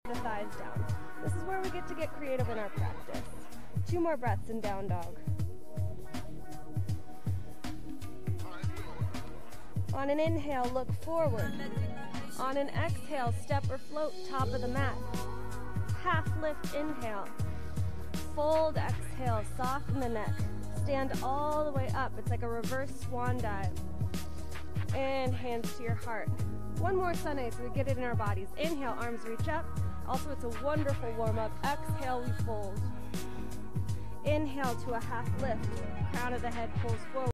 the thighs down. This is where we get to get creative in our practice. 2 more breaths in down dog. On an inhale, look forward. On an exhale, step or float top of the mat. Half lift, inhale. Fold, exhale, soften the neck. Stand all the way up. It's like a reverse swan dive. And hands to your heart. One more sunny so we get it in our bodies. Inhale, arms reach up. Also, it's a wonderful warm-up. Exhale, we fold. Inhale to a half lift. Crown of the head pulls forward.